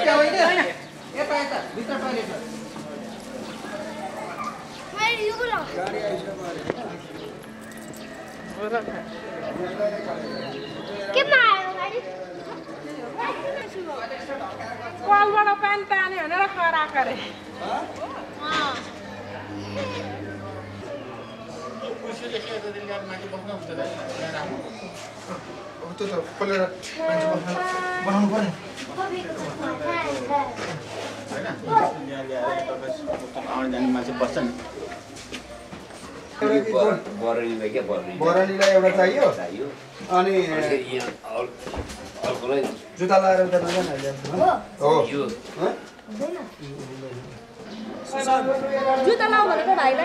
कलबाट पानी तान्यो भनेर खरा गरे बरनीलाई एउटा चाहियो अनि जुत्ता लाएर उता नजान हो जुत्ता लाऊ भनेको भाइलाई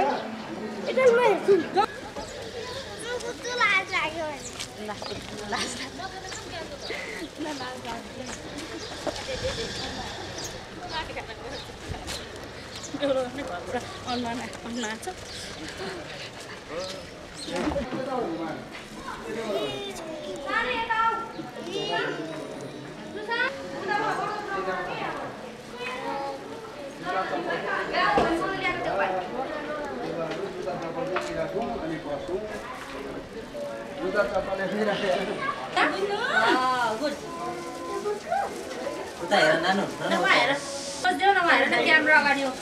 उता हेर नानु नभएर बस्देऊ नभएर त क्यामेरा अगाडि हो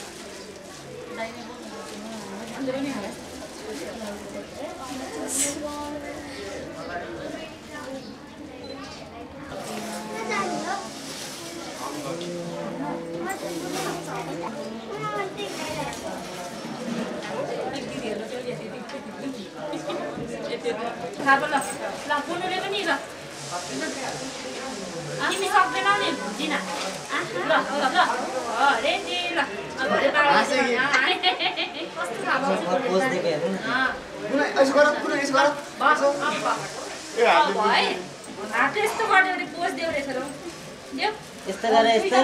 ल पुनुले पनि ल तिमी सक्दैनौ नि जिना ल ल ल रेडी ल यस्तो गर्दै पोज देऊ रहेछ र यस्तो गरे यस्तो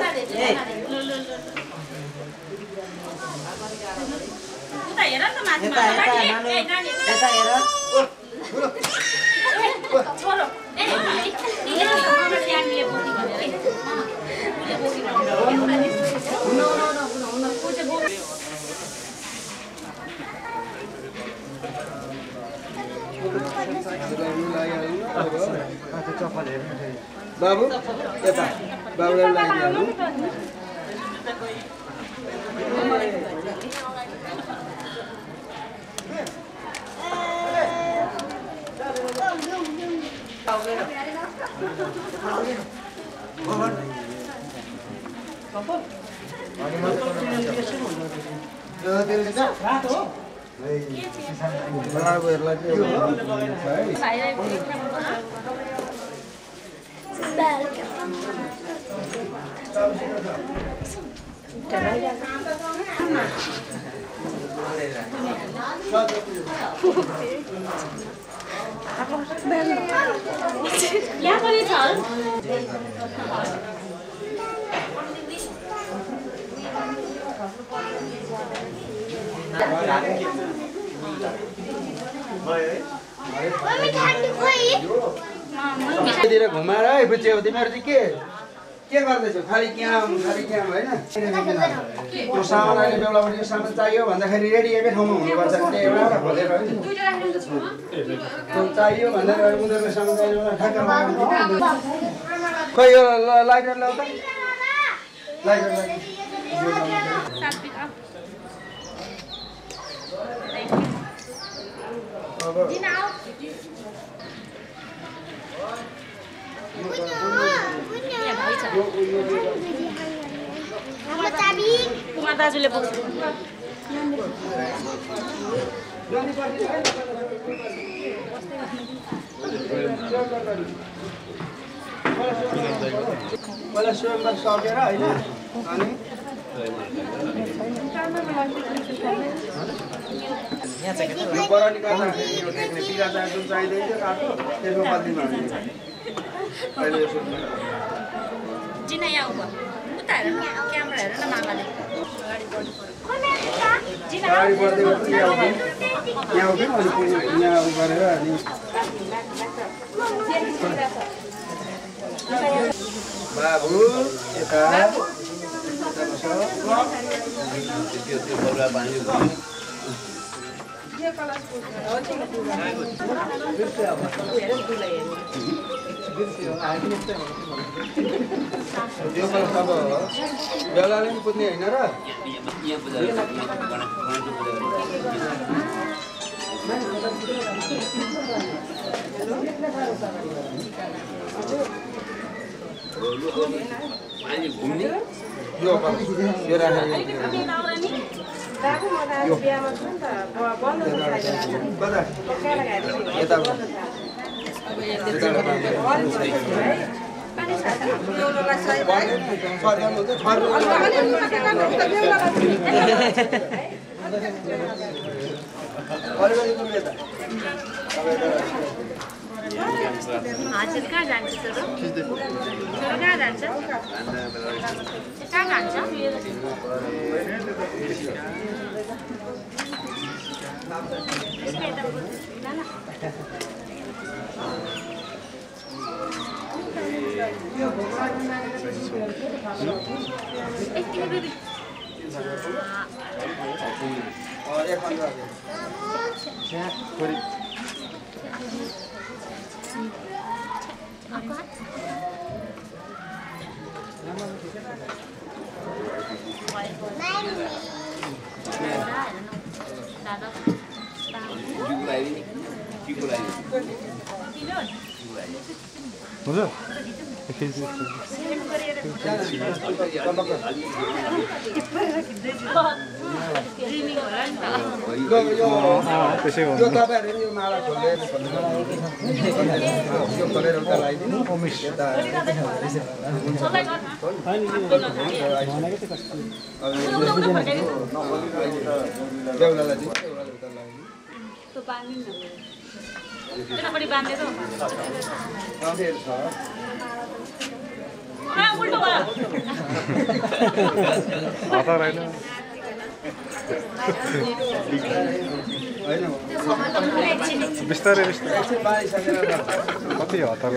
उता हेर न माथि यता हेर छोरो बाबु यता बाबुलाई लागिहाल्नु यहाँ पनि छ तिर घुमाएर है बुझ्यो तिमीहरू चाहिँ के गर्दैछौ खालि क्याम होइन त्यो सामान अहिले बेलाबाट यो सामान चाहियो भन्दाखेरि रेडी एकै ठाउँमा हुनुपर्छ एउटा खोलेर चाहियो भन्दाखेरि उनीहरूको सामान चाहियो ठ्याक्क खै यो लाइटर ल्याउ त लाइटर कुमार दाजुले बोक्छ पहिला स्वयंवर सकेर होइन अनि बरानी गर्दाखेरि यो टेक्ने पिरा जुन चाहिँदै थियो रातो त्यसको बदलीमा अहिले जिना यहाँ उभो उता हेर न क्यामेरा हेर न मामाले अगाडि बढ्दै गर्दै यहाँ उभिउँ अनि यहाँ उ गरेर अनि बाबु यता यो कलश अब बेहुलाले पनि पुज्ने होइन र यो राखेर बाबु म त आज बिहामा छु नि त बन्द छ हजुर कहाँ जान्छ त कहाँ जान्छ कहाँ जान्छ यो तपाईँहरूले यो माला खोलेर यो खोलेर उता लगाइदिनु यता बेहुलालाई चाहिँ बेहुलाले उता लगाइदिनु बिस्तारै कति हतार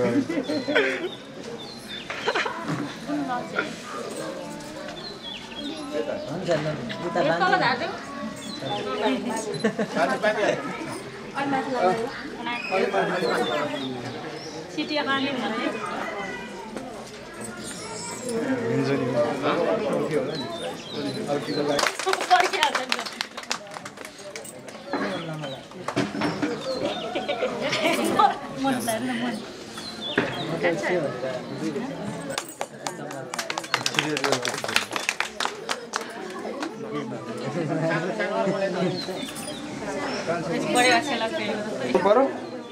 पर्यो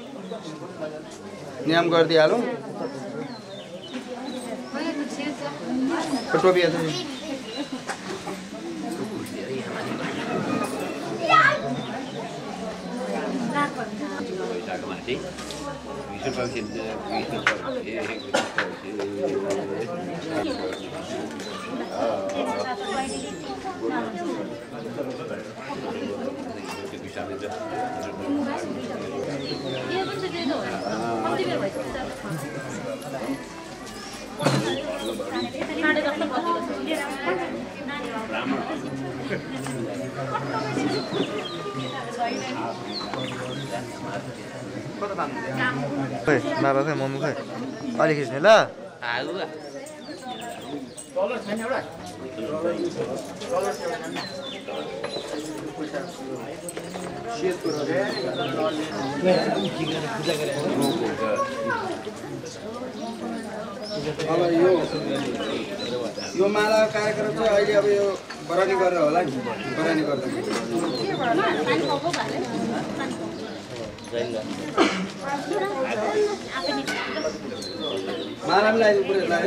नियम गरिदिइहालौँ टोपी खै बाबा खै मम्मी खै अलि खिच्ने ल अब यो माला कार्यक्रम चाहिँ अहिले अब यो बरानी गरेर होला नि बरानी गर्दा माला पनि लगाइदिउँ पुरै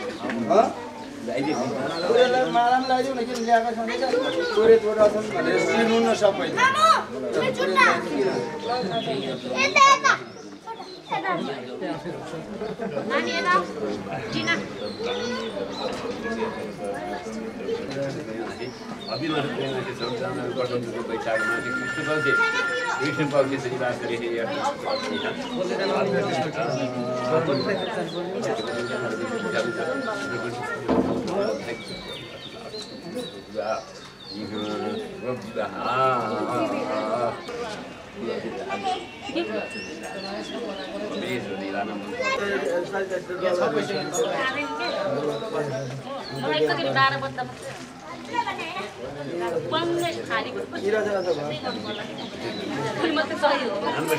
पुरै माला पनि लगाइदिउँ न किन ल्याएको छँदैछ चोरे चोरा छन् भनेर चिन्नु न सबै नानी यता जिना कृष्ण पक्ष से बात करें मलाई कति 12 बज्दा बन्दै खाली फुल मात्र चाहियो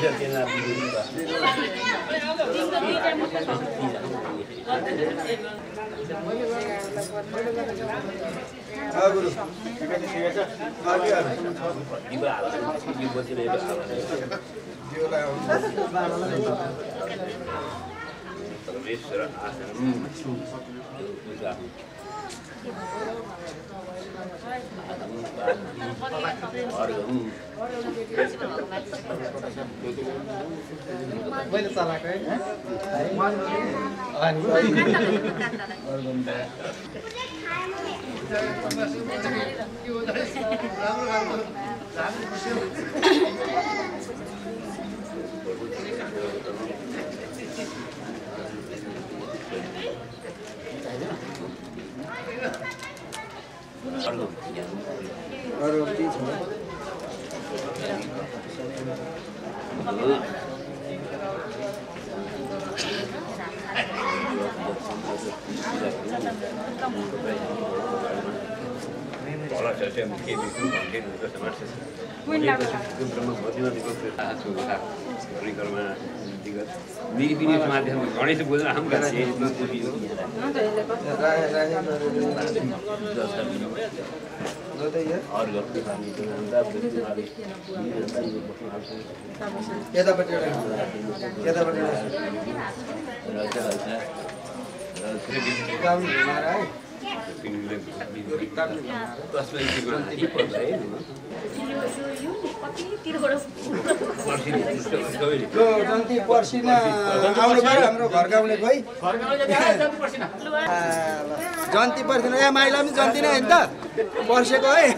मैले चलाएको है अरू के छ गणेश बोल्न हम यतापट्टि जन्ती पर्सिना आउनु पर्यो हाम्रो घर गाउँले खोइ जन्ती पर्सिना ए माइला पनि जन्ती नै त पर्सेको है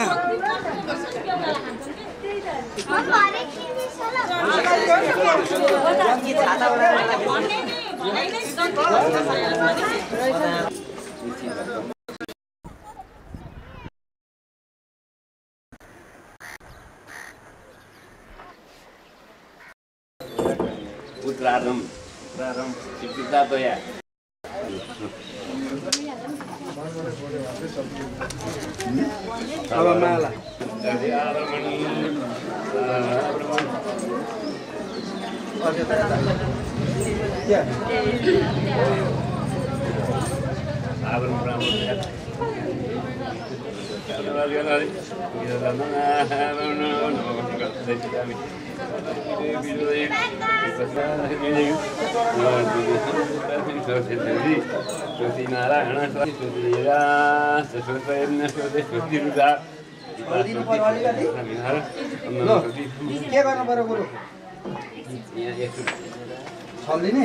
उत्तराधम अब माला के गर्नु पर्यो गुरु छल्दिने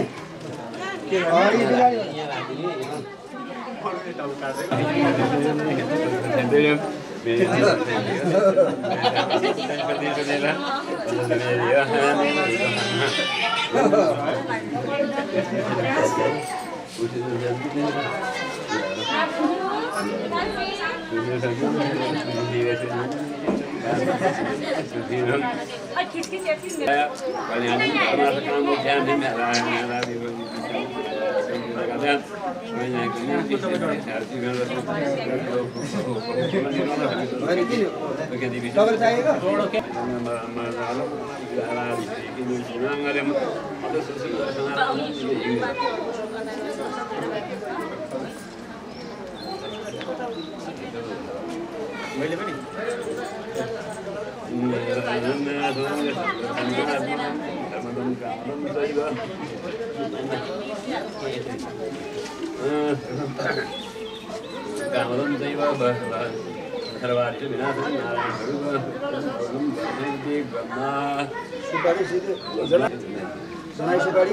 सुनाइसो गरी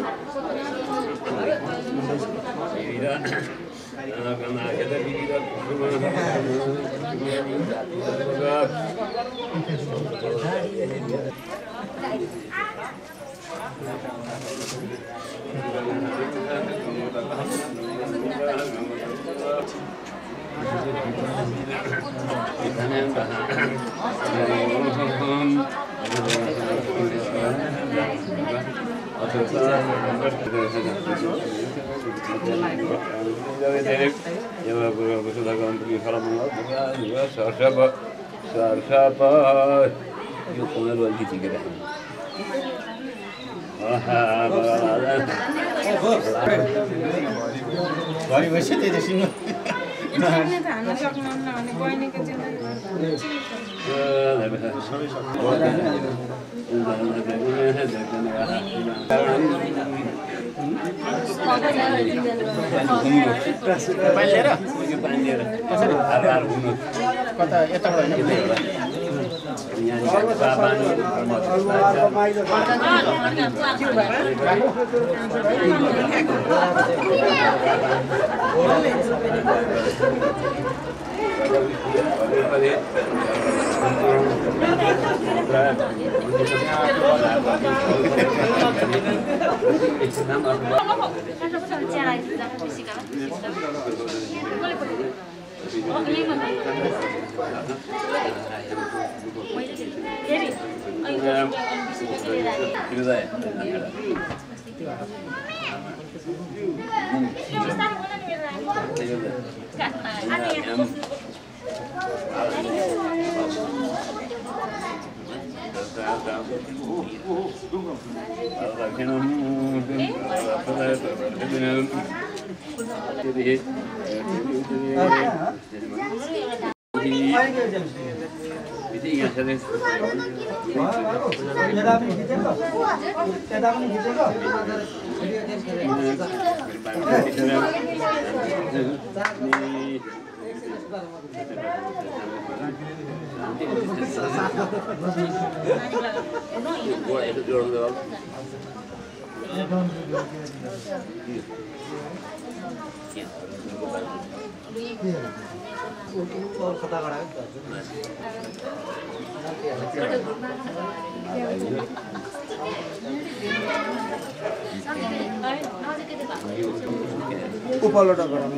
उपलब्ध गराउनु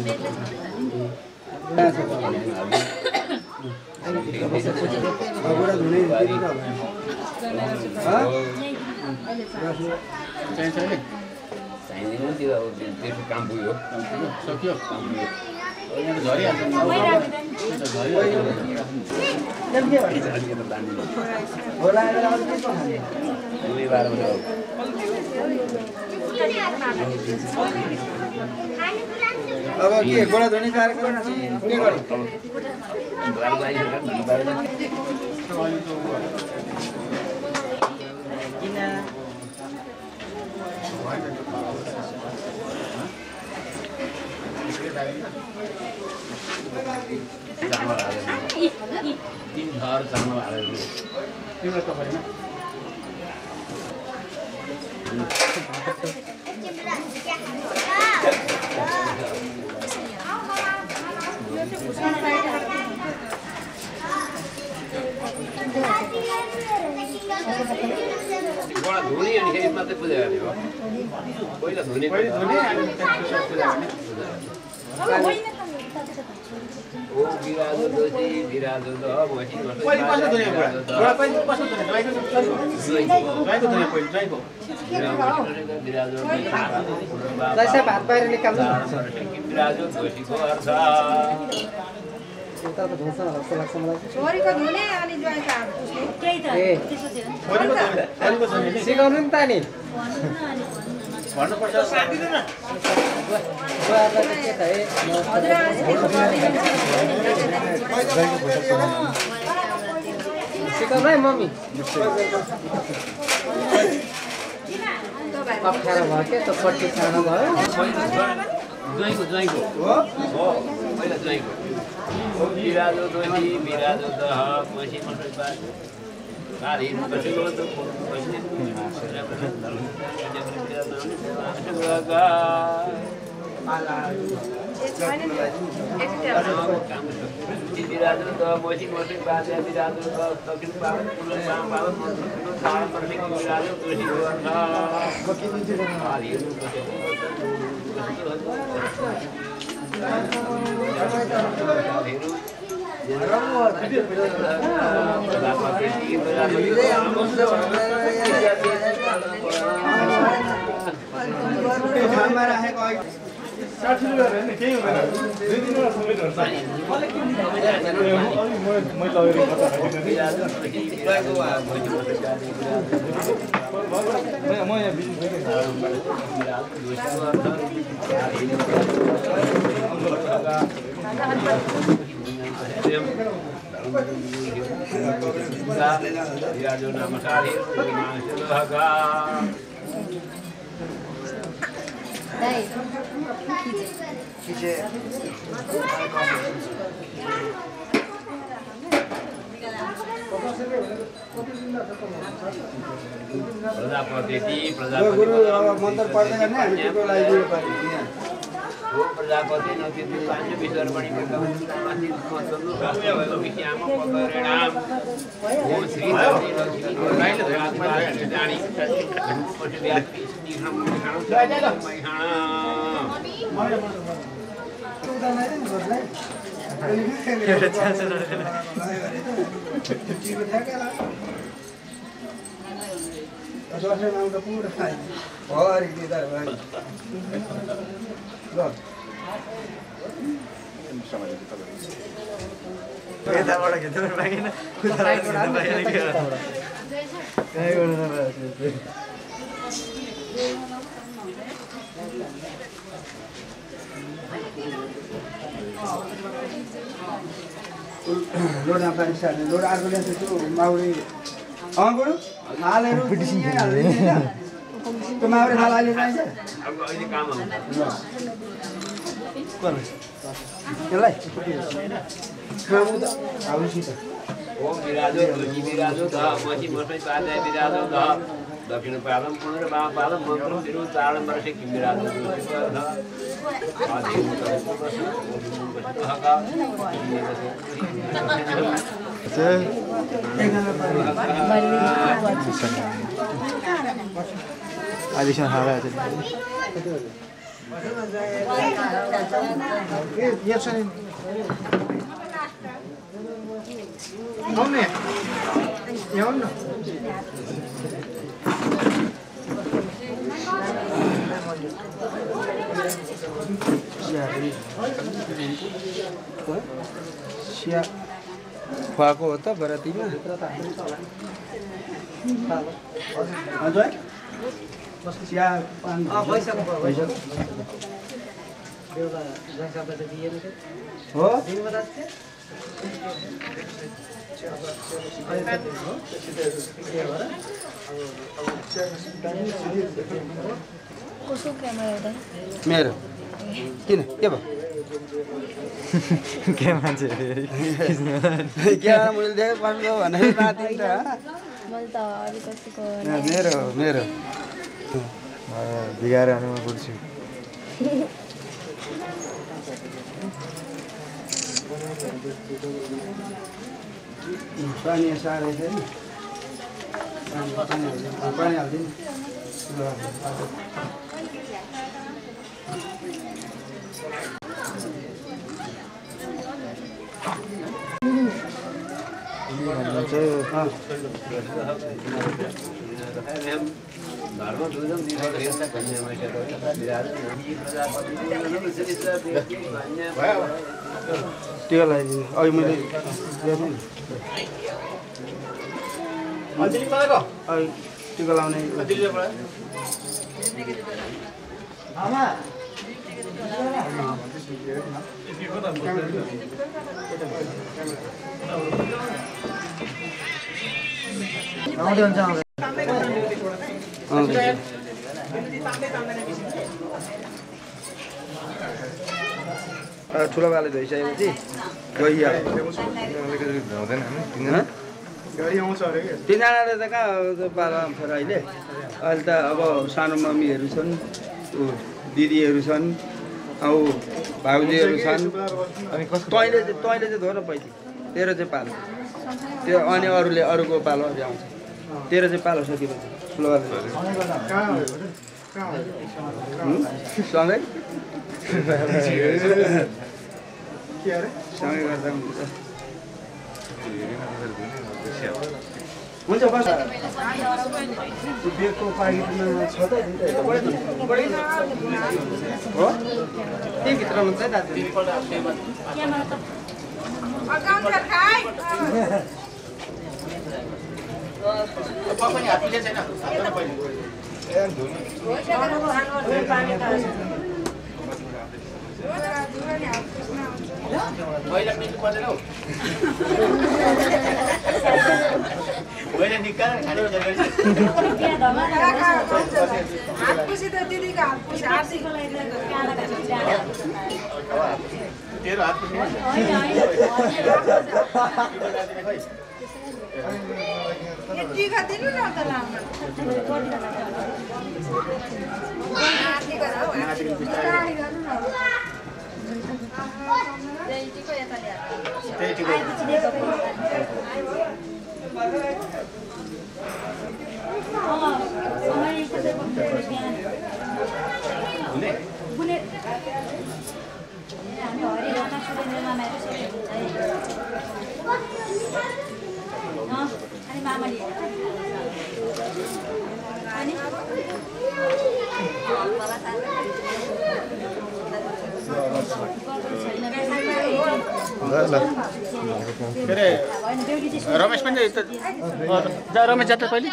काम पुग्यो सक्यो अब के गोडा धुने कार्यक्रम के गर्नु तीन घर चामल हालेर तिम्रो कपडीमा गोडा धुने अनि फेरि मात्रै पूजा गर्ने हो पहिला धुने ओ बिराजो दोषी बिराजो द मसी पहिले कसले धुने गोडा पहिले कसले धुने ड्राइको धुने पहिले ड्राइको बिराजो जैसे भात बाहिर निकाल्नु बिराजो दोषीको अर्थ उता त धुन्छ जस्तो लाग्छ मलाई छोरीको धुने अनि ज्वाइँको हात पुस्ने त्यही त त्यसो थियो पहिले धुने सिकाउनु नि त नि भन्नुपर्छ सिकाउनु है मम्मी अप्ठ्यारो भयो के त पट्टी सानो भयो ज्वाइँको हो पहिला ज्वाइँको बिराजो दोषी बिराजो दह मसी मसी पाद काली बसलो तो बसने बिराजो दह मसी मसी पाद बिराजो दह दक्षिण पाद पूर्व पाद ताल परमे बिराजो दोषी काली हमारा है कोई 60 रुपैयाँ हैन केही हुँदैन 2-3 वटा समेतहरु छ म लगेर म यहाँ बिजनेस बिराजो नाम साधि प्रजापति गुरु मन्त्र पढ्दै गर्ने हामी टिको लगाइदिनु पर्यो वो प्रजापति नतिथि पांच विश्वरमणि माथि मस्तनु भएको विषयमा परिणाम वो श्री लक्ष्मी राइले आत्मा जानी पछि व्यापी निखम खानु यताबाट खिच्नु पाइएन उताबाट खिच्नु पाइएन के गर्नु कहीँ गर्नु नपाएको लोड नपाएर सार्ने लोड अर्को ल्याएको छु माउरी गुरु हालहरू त्यो माउरी हाल अहिले चाहिन्छ अब अहिले काम यसलाई खानु त हाउसित ओम विराजो तुलसी विराजो ध मसी मसै पादे विराजो ध दक्षिण पादम पुनर बा पादम मंत्र तिरु तारण वर्षे कि विराजो तुलसी ध आदि हका आदिशन हारा है ये सुन आउने यहाँ न सिया खुवाको हो त बरातीमा हजुर चिया पान हो मेरो किन के भयो के मान्छे के मैले देखेँ पानको भनेर नातिन्छ मेरो मेरो बिगाएर अनि म बुझ्छु पानी सारे थियो नि पानी हालिदिनु धर्म दुर्गम दिवस हेर्दा कन्यामा विराजो नदी प्रजापति टिका लगाइदिनु अघि मैले अझै परेको अघि टिका लाउने आमा आउँदै हुन्छ ठुलो बाले धोइसकेपछि गइहाल्छ हुँदैन हामी तिनजनाले त कहाँ पालो आउँछ र अहिले अहिले त अब सानो मम्मीहरू छन् दिदीहरू छन् औ भाउजूहरू छन् अनि कसको तैँले चाहिँ धो न पहिले तेरो चाहिँ पालो त्यो अनि अरूले अरूको पालो अरू आउँछ तेरो चाहिँ पालो सकेपछि ठुलो बाले सँगै सँगै गर्दा हुन्छ बस बेगको पाकेटमा छ त हो त्यही भित्रमा चाहिँ दाजु पहिला मिल्नु पर्दैन हौ मैले निकाल खाने विचार गर्छु तेरो हात पुग्नु रमेश पनि जा रमेश जात पहिले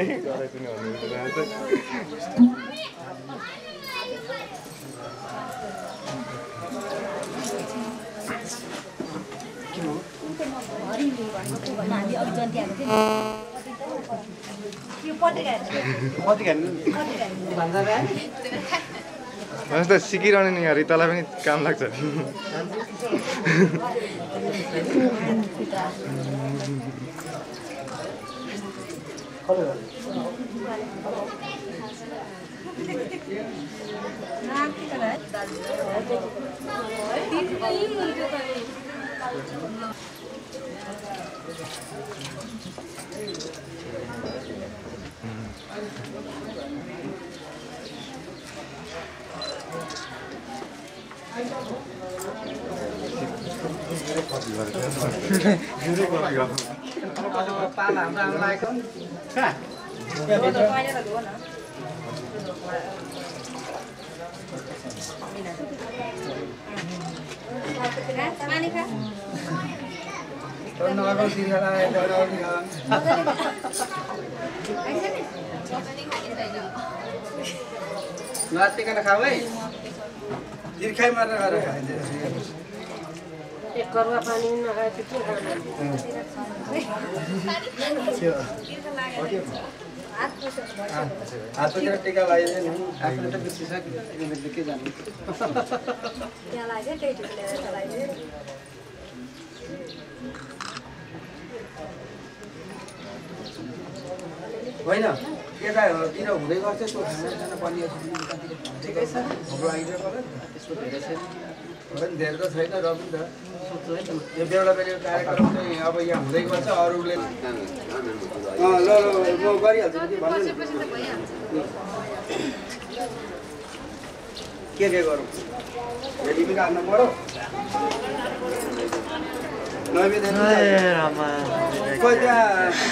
त सिकिरहने नि रितालाई पनि काम लाग्छ पाल हाम्रो आमाको नतिकन खाऊ है तिर्खाइ मारेर गरेर खाइन्छ एक करुवा पानी नखाए त्यो के हाततिर टिका लगाइदियो नि आफूले त बिर्सिसक्यो तिमीले के जान्नु त्यहाँ लाग्यो त्यही टिकलेर चलाइदियो होइन यतातिर हुँदै गर्छ त्यो खाना बनिएको छ ठिकै छ हाम्रो आइडिया पर्यो त्यसको धेरै छैन पनि धेरै त छैन र पनि त यो बेला बेला कार्यक्रम चाहिँ अब यहाँ हुँदै गर्छ अरूले ल म गरिहाल्छु कि भन्नु के गरौँ भेटी पनि राख्नु पर्यो खोइ त्यहाँ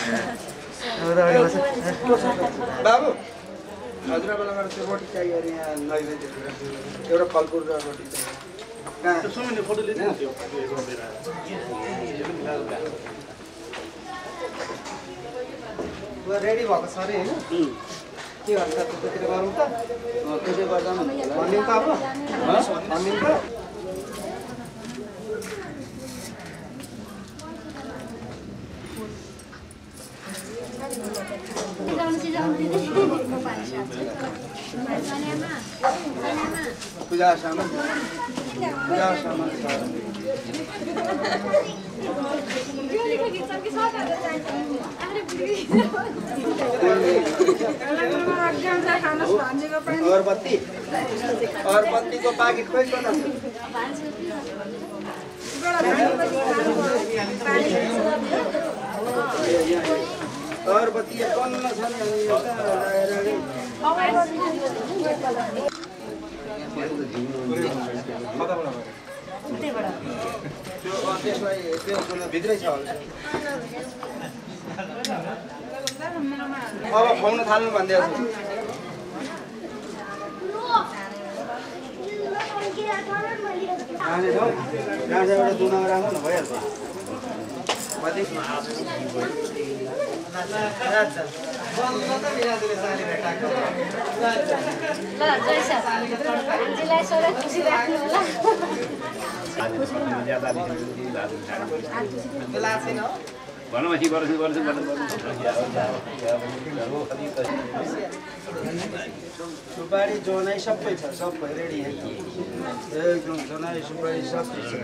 बाबु हजुरआमालाई गएर त्यो रोटी चाहियो अरे यहाँ नैवेद्यतिर एउटा फलफुल र रोटी रेडी भएको छ अरे होइन के भन्छ त्यतिर गरौँ त त्यसै गर्दा भनिदिउँ त अब भनिदिउँ त पूजा सामान अगरबत्तीको पाकेट खोइ न अगरबत्ती कन्न छ त्यसलाई त्यो भित्रै छ अब खुवाउन थाल्नु भन्दै छु एउटा दुनामा राख्नु न भइहाल्छ सुपारी जनाई सबै छ सबै रेडी एकदम जनाई सुपारी सबै छ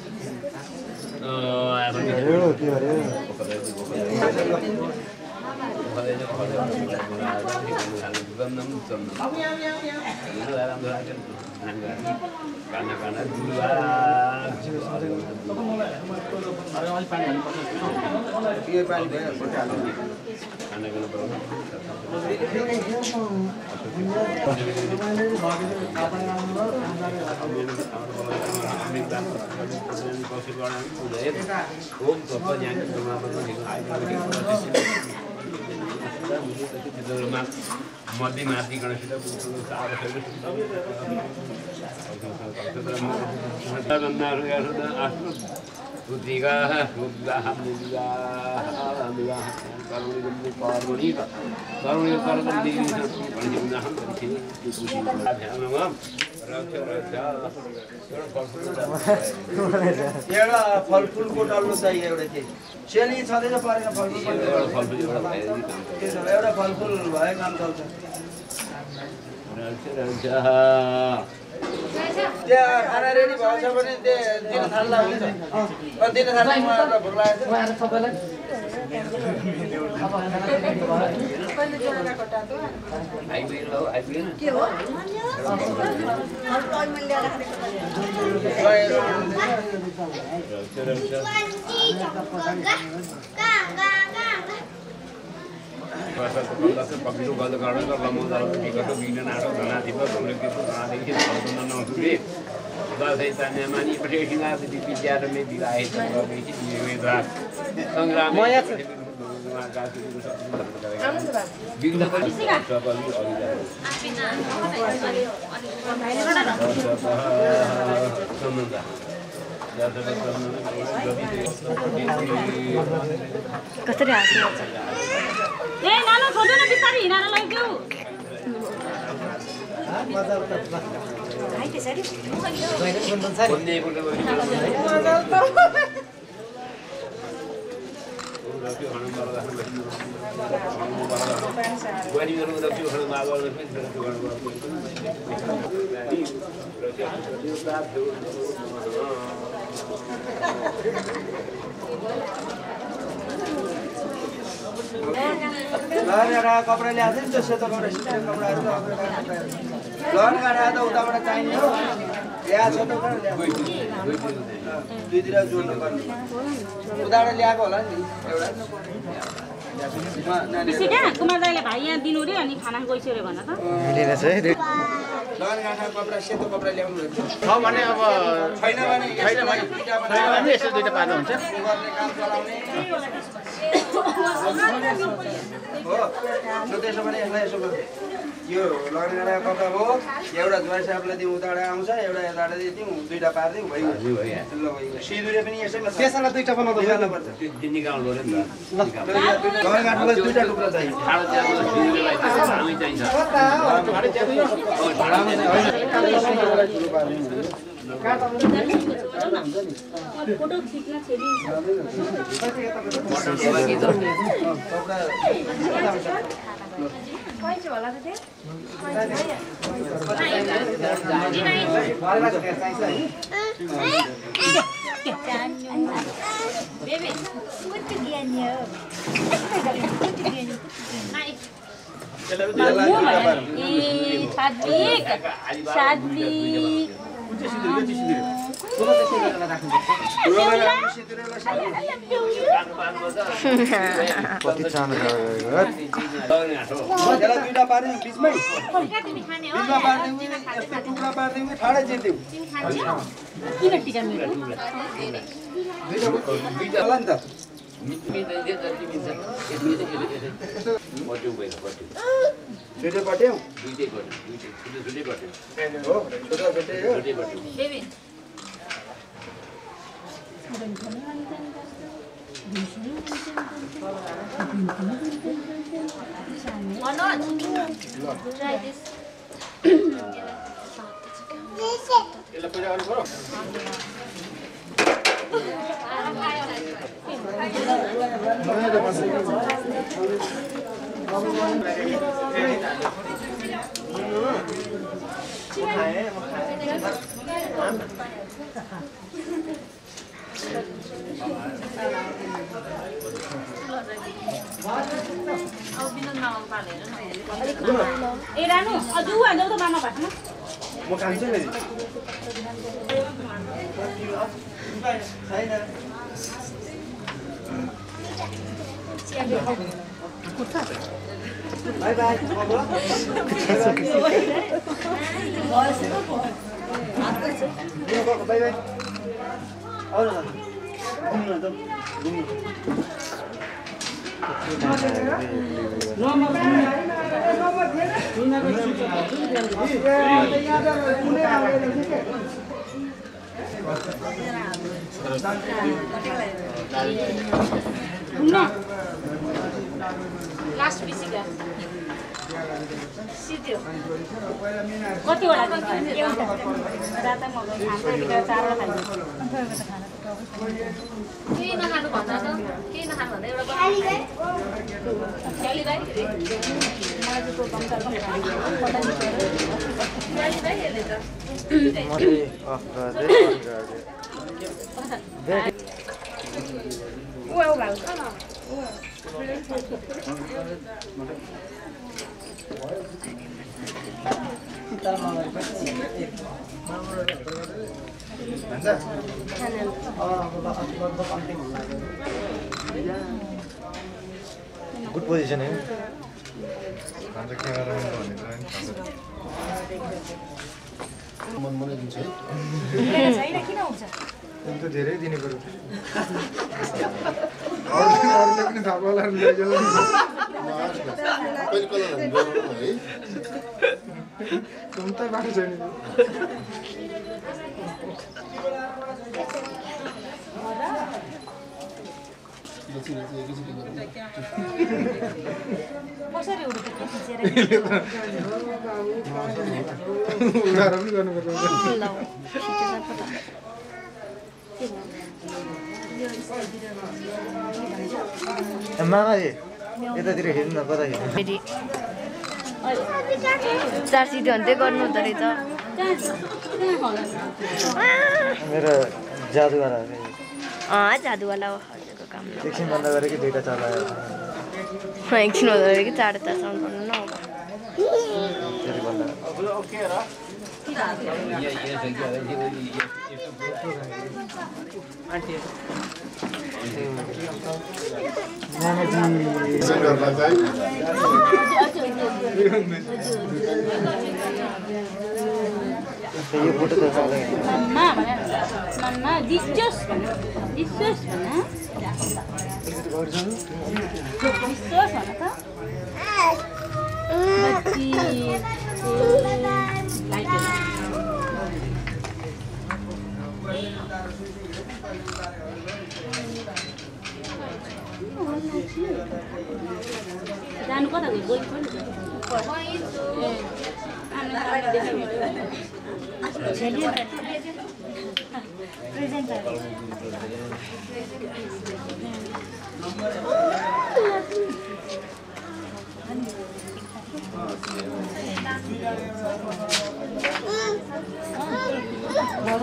मध्य माथि गणेशसित बुद्धिगाः शुद्धाः मुद्गाः एउटा फलफुलको डल्लो चाहियो एउटा के सेली छँदैछ परेन फलफुल एउटा फलफुल भए काम चल्छ त्यहाँ खाना रेडी भएछ भने दिन थाल्दा हुन्छ दिन थाल्दा मलाई भोक लागेको पक्रिनु गल्द कारण लम्बो विगतको विघ्न नाटक धनाधिप भ्रमणको धनादेखि नहुँदै दसैँ तान्यामानी पठेसिनाथ विद्यारमे विवाहित भएपछि निवेदा संग्राम कसरी हाँस्नु ए नानो छोड्नु न बिस्तारै हिँडेर लैजाऊ कपडा ल्याएको थियो नि त्यो सेतो कपडाहरू लगन गाडा त उताबाट चाहिने हो ल्याएको सेतो कपडा दुईतिर जोड्नु पर्ने उताबाट ल्याएको होला नि एउटा कुमार दाइले भाइ यहाँ दिनु रे अनि खाना गइसक्यो भन त लगन गाडा कपडा सेतो कपडा ल्याउनु छ भने अब छैन भने यसो दुईटा पार्नु हुन्छ गर्ने काम चलाउने हो त्यसो भने यसलाई यसो यो लगन गाडाको कपडा हो एउटा ज्वाइँ साहबलाई दिउँ उताबाट आउँछ एउटा यताबाट दिउँ दुईटा पारिदिउँ भइगयो सिँदुरे पनि यसैमा त्यसैलाई दुईटा बनाउँदा पर्छ निकाल्नु पर्यो नि त लगन गाडालाई दुईटा टुक्रा चाहियो फोटो खिच्न छेडिन्छ कैची होला त त्यो कति चाँडो दुईटा पार्दिउँ बिचमै बिचमा पार्दिउँ यस्तो टुक्रा पार्दिउँ कि ठाडै जिर्दिउँ किन टिका मेरो दुईटा होला नि त छुट्टै पट्याउँ हो छुट्टा छुट्टै हो ए रानु अझु हाल्दै त मामा भाषामा म खान्छु नि बाई बाई बाई बाई आउनु घुम्नु त घुम्नु लास्ट पिसिका सिध्यो कतिवटा एउटा राता मगाउ खान्छ बिगार चारवटा खान्छ केही नखानु भन्दा त केही नखानु भन्दा एउटा मलाई चाहिँ त्यो कम गुड पोजिसन है मनमनै दिन्छ है त धेरै दिने पऱ्यो अरूले पनि थाहा होला पहिलो कलर है घुम्दै बाटो छैन कसरी उड्छ त्यो खिचेर उडाएर पनि गर्नुपर्छ मामा यतातिर हेर्नु न कता हेर्नु चार सिटी भन्दै गर्नु हुँदो रहेछ मेरो जादुवाला जादुवाला हो हजुरको काम एकछिन बन्द गरेँ कि दुईवटा चलायो एकछिन हुँदो रहेछ कि 4:30 सम्म गर्नु न फेरि बन्द यो फोटो त मम्मा मम्मा दिस जस दिस जस भन त बच्ची जानु कता गयो गइ पनि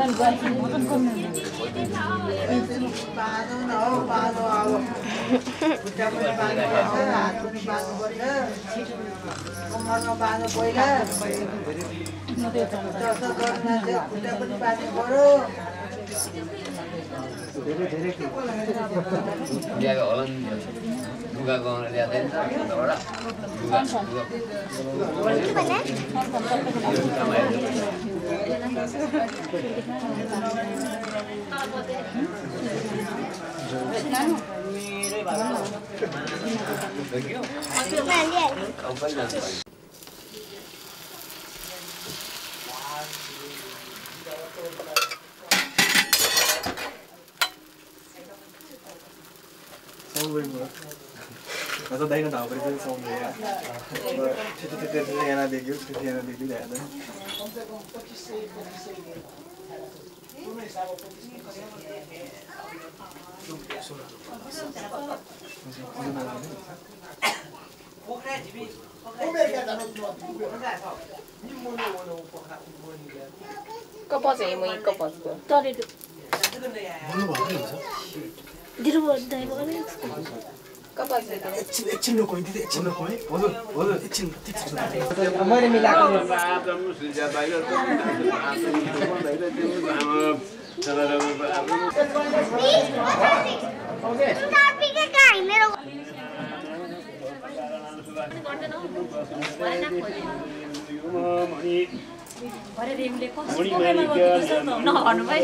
लुगा गाउन ल्याउँदैन Masa dahil na tao, pero ito sa umaya. Chito yan na digyo, chito yan na digyo dahil. Kapos eh, mo yung kapos ko. Sorry. Dito ba? Dahil ba kami? Kapos eh. 액친 넣고 있는데 액친 넣고 해? 어디 액친 틱틱 मैले मिलाएको भरे रेमले कस्तो समयमा बस्दैछ त नहर्नु भाइ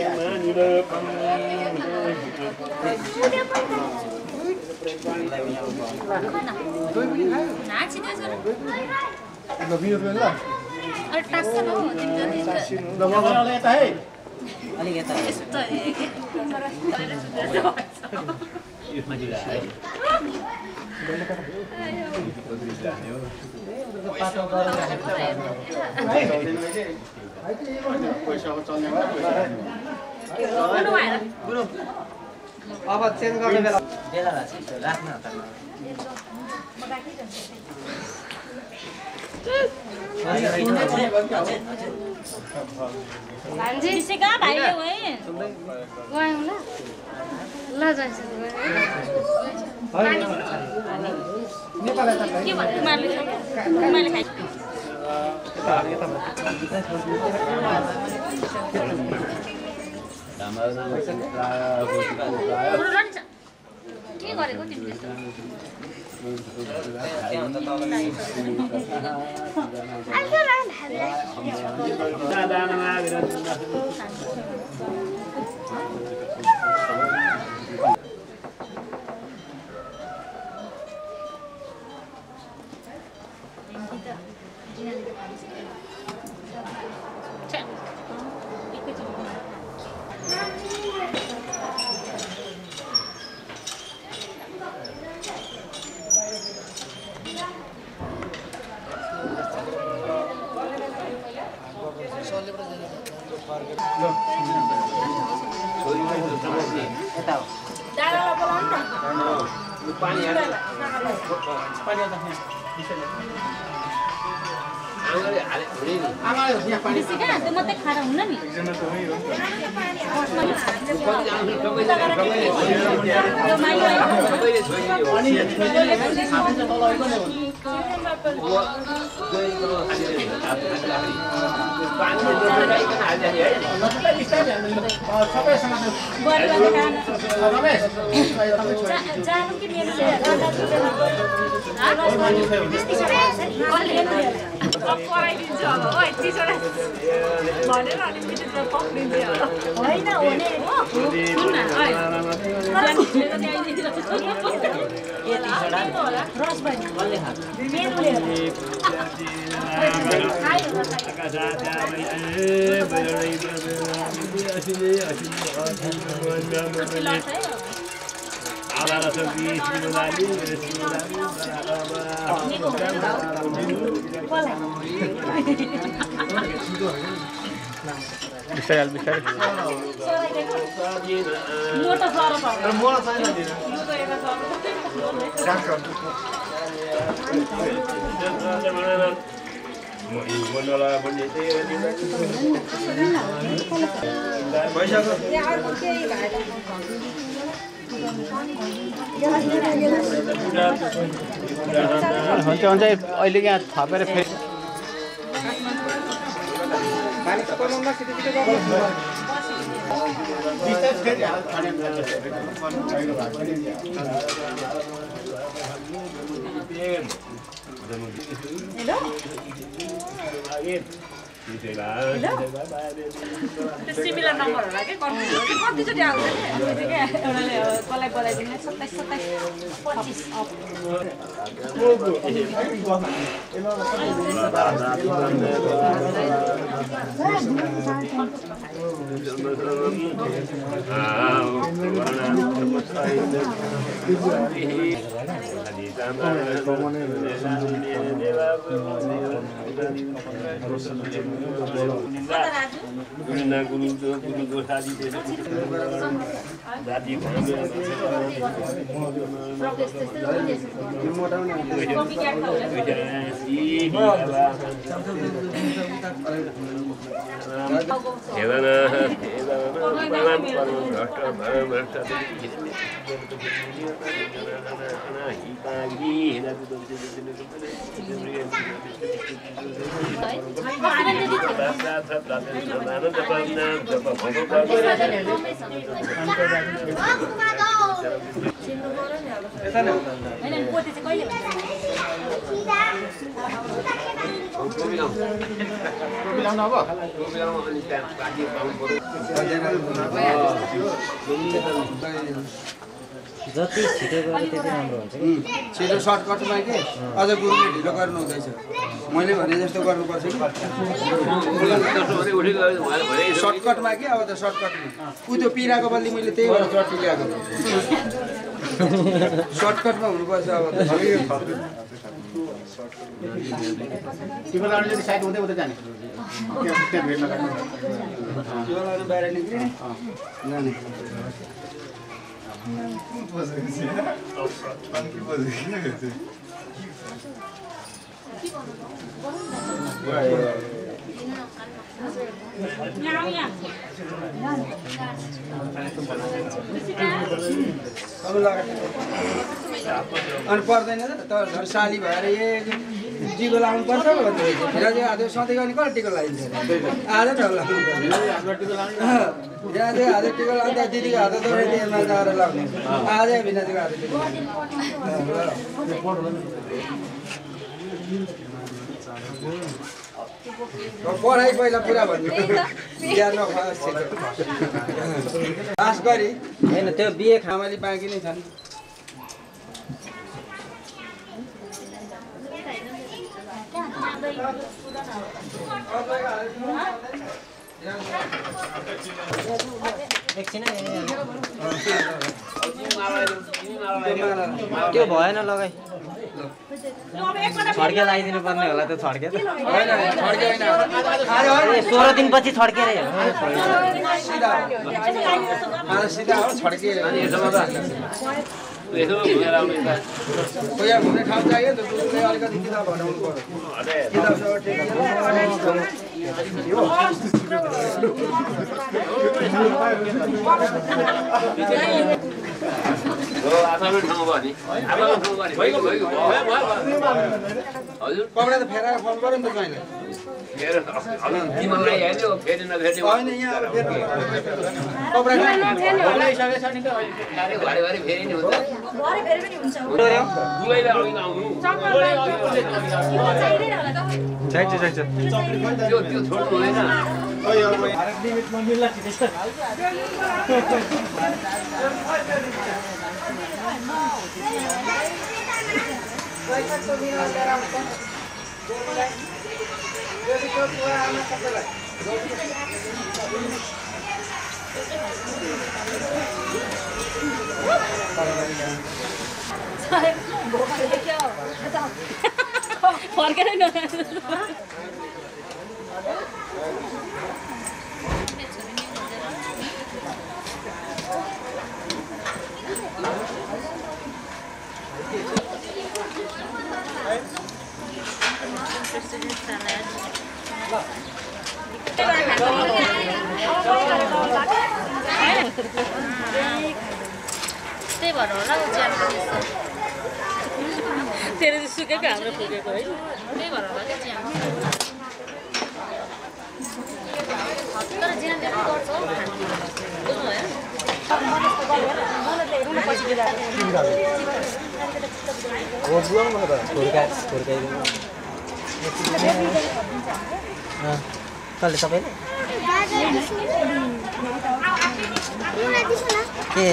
नाचिँदैछ र अरे टाक्छ न अलिक यता यस्तो के अब चेन्ज गर्ने बेला बेला राख्न भान्जी बिसेका भाइले ओए गयौँ ल ल जान्छ के भन्नु तिमीहरूले खाइ के गरेको तिमीले बिसेका त्यो मात्रै खाएर हुन्न नि जानु कि पढाइदिन्छ होला है टिचर भनेर अनि मिटिङमा पक्रिन्छ होला होइन हुने हो रस भयो मन्डला भन्ने चाहिँ यहाँ अर्को केही भएन हुन्छ हुन्छ अहिले यहाँ थपेर फेरि सिमिलर नम्बर होला के कतिचोटि आउँछ नि एउटाले कसलाई बोलाइदिने 27 25 गुरुको साथी जाति जति छिटो गरे त्यति राम्रो हुन्छ कि छिटो सर्टकटमा के अझ गुरुले ढिलो गर्नु हुँदैछ मैले भने जस्तो गर्नुपर्छ सर्टकटमा के अब त सर्टकटमा उ त्यो पिराको बल्ली मैले त्यही भएर चट्टी ल्याएको सर्टकटमा हुनुपर्छ अब तिमीलाई साइड हुँदै हुँदै जाने बाहिर निक्लिने जाने अनि पर्दैन त झन् साली भएर टिको लाउनु पर्छ भन्दै आज सधैँ अनि कति टिको लगाइन्छ आज त लाउनु आज टिको लाउँदा दिदीको हात दौडिदिएमा जाएर लाउने आज भिनाजीको हात पढाइ पहिला पुरा भन्नु खास गरी होइन त्यो बिहे खामाली बाँकी नै छन् त्यो भएन लगाइ छड्के लगाइदिनु पर्ने होला त्यो छड्के 16 दिनपछि छड्केर घुम्ने ठाउँ चाहियो त अलिकति किताब हटाउनु कपडा त फेराएर फोन गरौँ त मैले फर्केरै न प्रेसिडेन्ट सलाद त्यही भएर होला ज्यानको त्यस्तो तेरो चाहिँ सुकेको हाम्रो फुकेको है त्यही भएर होला क्या ज्यान तर ज्यान गर्छ बुझ्नुभयो कसले तपाईँले के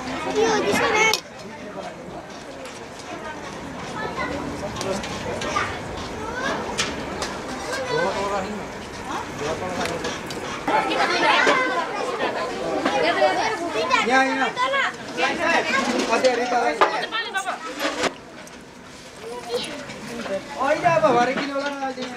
यहाँ अहिले अब भरे किन होला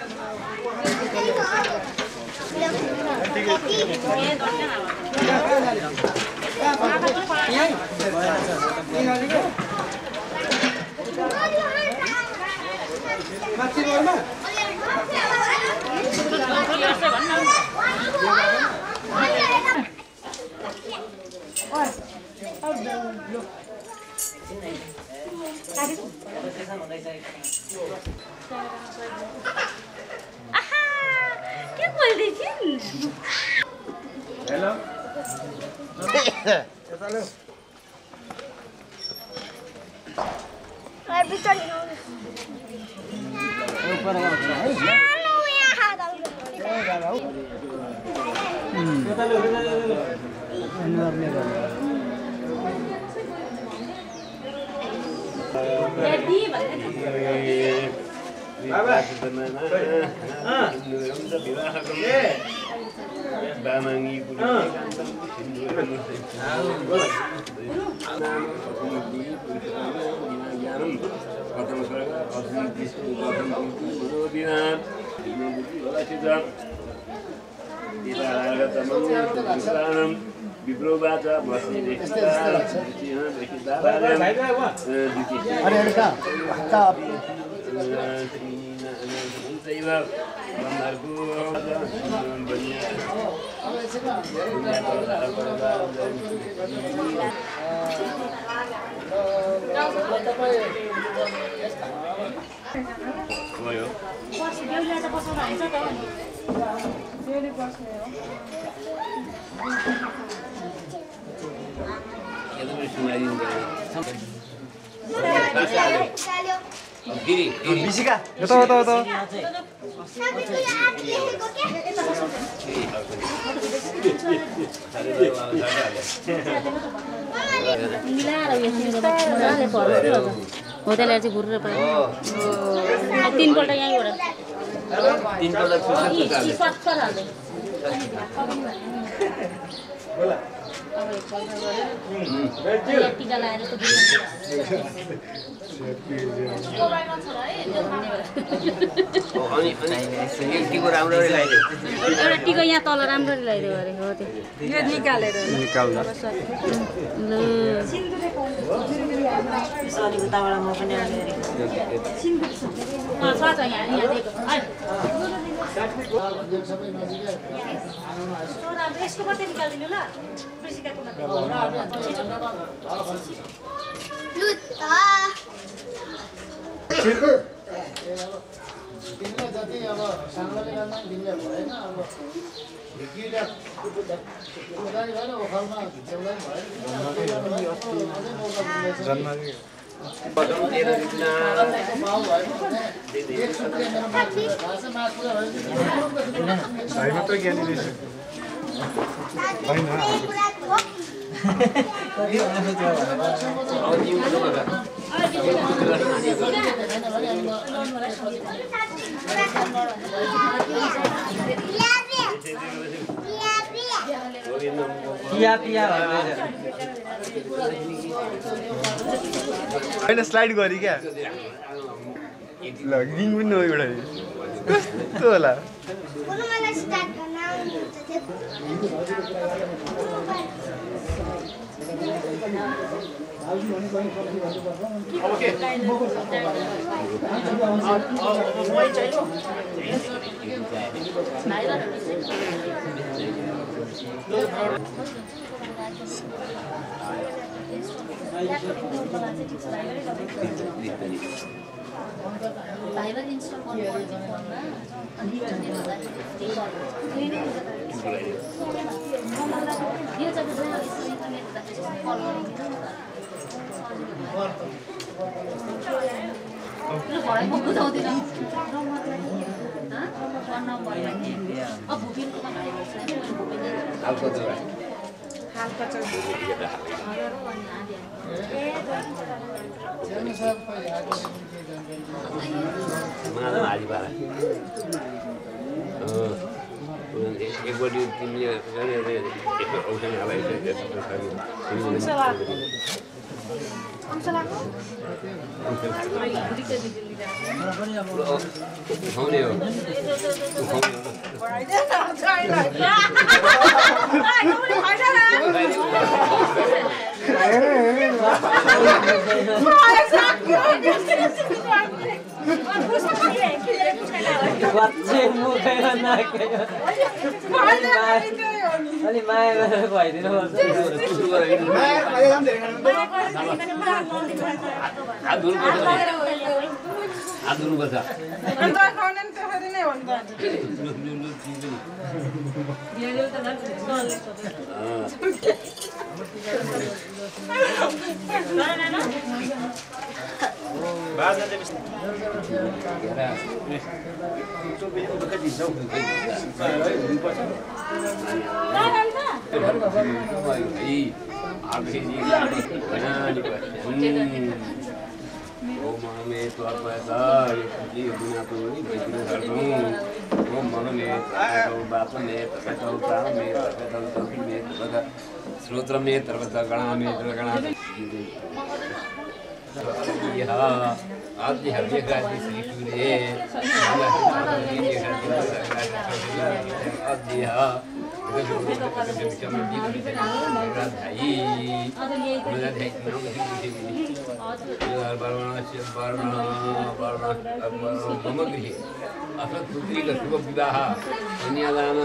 के बोल्दै थिइन् हेलो बिसिका यता होटेलहरु चाहिँ घुरेर परे तीनपल्ट यहीँबाट टिका लगाएर एउटा टिका यहाँ तल राम्ररी लगाइदियो अरे हो त्यो निकाल्दा यसको मात्रै निकालिदिनु ल तिमीलाई जति अब साङ्लोले गर्दा तिमीलाई भएन अब भिकिटा उदारी भएन ओखलमा भिच्याउँदै होइन स्लाइड गरी क्या ल रिङ पनि नभए एउटा कस्तो होला ओके भाइबर इन्स्टल गर्नुपर्ने फोनमा अनि इन्टरनेट यो चाहिँ इन्टरनेट कल गरिदिनु म बुझाउँदिनँ अब भुपिनकोमा भाइबर छैन एकपट्टि तिमीले यसो औषधि उठाउने हो अलि माया गरेर भइदिनु हात धुनुपर्छ शुभ विवाह कन्यादान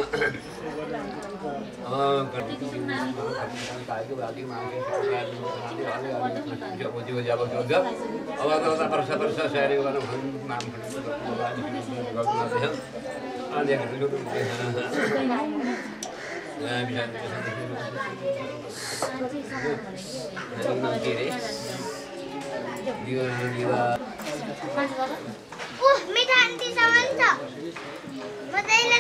मिठा आन्टी सामान छ म चाहिँ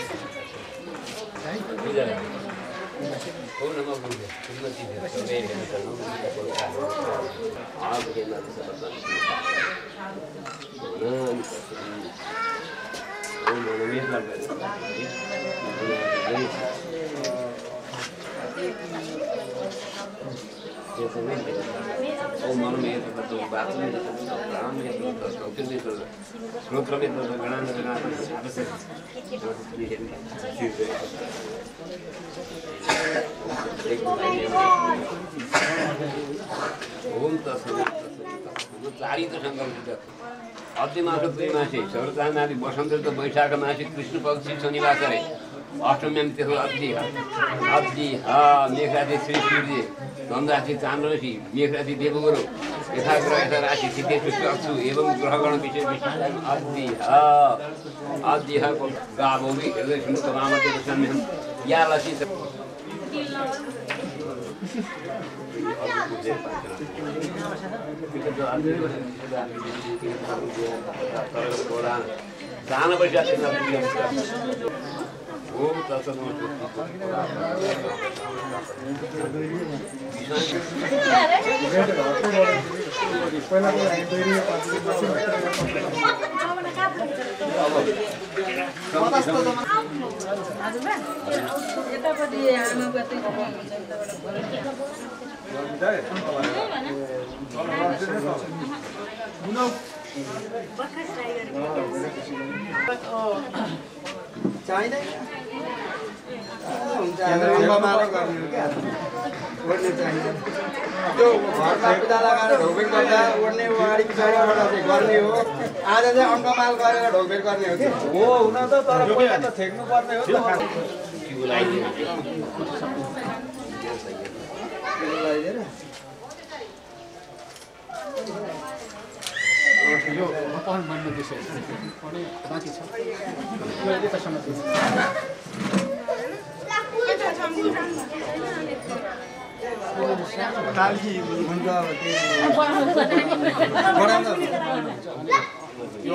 अद्यमास द्वैमासे शरदानादि वसन्त वैशाख मासे कृष्ण पक्षी शनिवार अष्टम्याम त्यसो अब्दी मेघराजी श्री सूर्य धनराशि चान्द्रसी मेघराजी देवगुरु यथाग्रह यथा राशि सिद्धे अक्षु एवं ग्रहगण विशेष विशिष्ट अद्य गावोगी हृदय सुन्दर रामते सन्म्यम या लसी जान बजा ओम तत्सत चाहिँदैन हुन्छ त्यो घरमा पूजा लगाएर ढोकभेट गर्दा ओड्ने अगाडि पछाडिबाट चाहिँ गर्ने हो आज चाहिँ अङ्कमाल गरेर ढोकभेट गर्ने हो कि हो हुन त तर पहिला त थेक्नु पर्ने हो यो अपन मनमा त्यसै अनि बाँकी छ यो यतासम्म छ काली हुन्छ बढाउँदा यो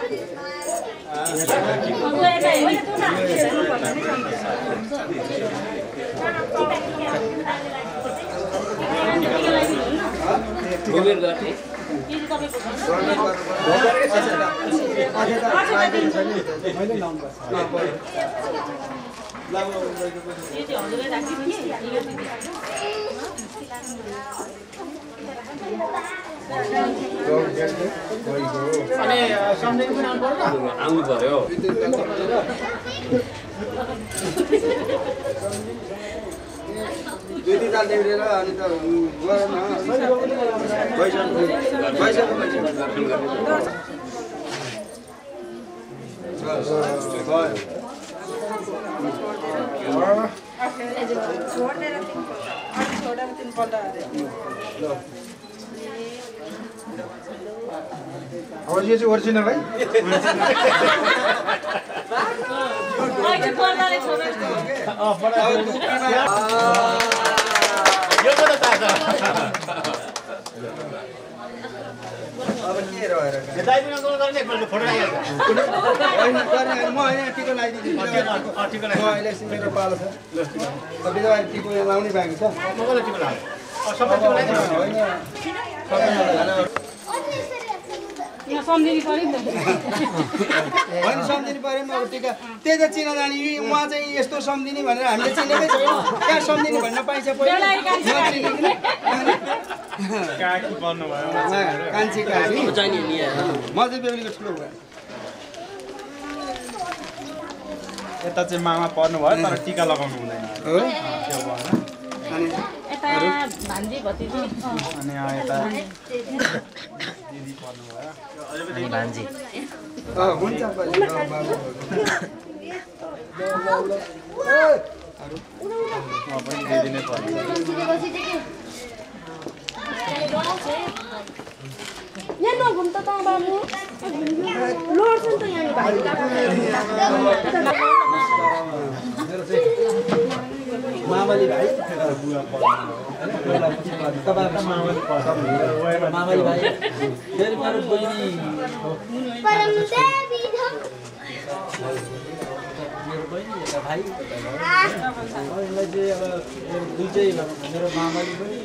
अनि सम्झिनु पनि आउनु पर्यो दुई दिन चाल देखेर अनि त गएर न अब यो चाहिँ ओरिजिनल है अब के रहेर म होइन टिको लगाइदिन्छु म इलेक्सन मेरो पालो छ बिचरा टिको लाउने बाँकी छ सम्झिनु पर्यो नि होइन सम्झिनु पऱ्यो नि अब टिका त्यही त चिना जाने उहाँ चाहिँ यस्तो सम्झिने भनेर हामीले चिनेकै छैन कहाँ सम्झिने भन्न पाइन्छ कान्छी कान्छी म चाहिँ बेहुलीको ठुलो भयो यता चाहिँ मामा पर्नु भयो तर टिका लगाउनु हुँदैन हो अनि यता भान्जी भतिजी अनि यता दिदी पर्नु भयो अनि भान्जी हुन्छ म पनि दिदी नै पर्नु यहाँ नघुम त बाबु लड्छ नि त यहाँ मामली भाइ मामाली भाइ फेरि मेरो बहिनी मेरो बहिनी यता भाइ बहिनीलाई चाहिँ अब दुइटै मेरो मामाली पनि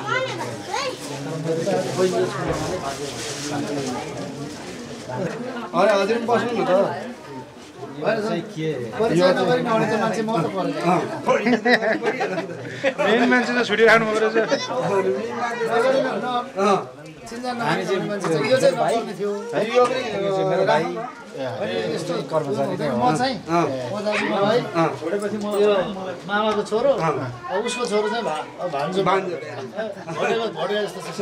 अरे हजुर पनि बस्नु न त परिचय नगरिकन आउने त मान्छे म त पर्दैन मेन मान्छे त छुटिराख्नु पर्यो चिन्जान नगर्ने मान्छे चाहिँ यो चाहिँ भाइ थियो मेरो भाइ अनि यस्तो कर्मचारी नै हो म चाहिँ ओदाजीमा भाइ छोडेपछि म मामाको छोरो उसको छोरो चाहिँ भान्जो भोटे जस्तो छ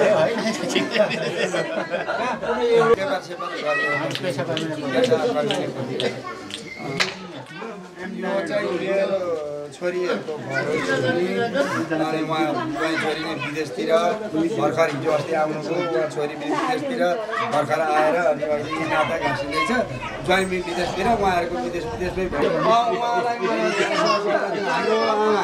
छोरीहरूको अनि उहाँ छोरी नै विदेशतिर भर्खर हिजो अस्ति आउनुभयो उहाँ छोरी विदेशतिर भर्खर आएर अनि अहिले यी नाता घाँसिँदैछ ज्वाइँ विदेशतिर उहाँहरूको विदेशमै भयो हाम्रो आमा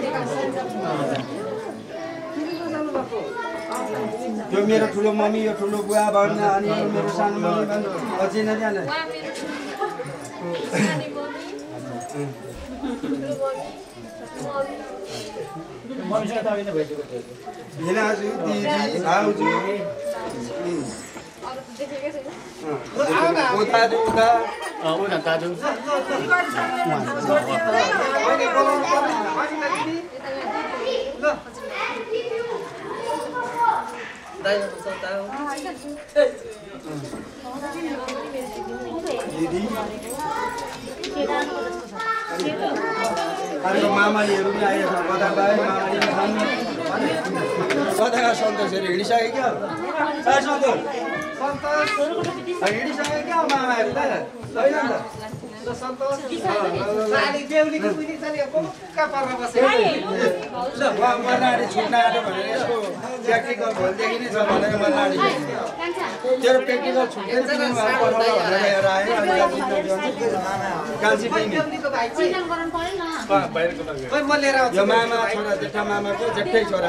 यो मेरो ठुलो मम्मी यो ठुलो बुवा भन्न अनि मेरो सानो मम्मी भन्न चिन जाने भिनाजु दिदी भाउजू दाजु दाजु दिदी अर्को मामालीहरू पनि आएको छ बदाबाई मामाली कता सन्तोषहरू हिँडिसक्यो क्या सन्तोष हिँडिसक्यो क्या मामाहरू त होइन नि त सन्तोष मनाडी छुट्न आँट्यो भनेर यसको प्र्याक्टिकल भोलिदेखि नै छ भनेर मनाडी तेरो प्र्याक्टिकल छुट्दैन भनेर लिएर आयो कान्छी बहिनी यो मामा छोरा जेठा मामाको जेठै छोरा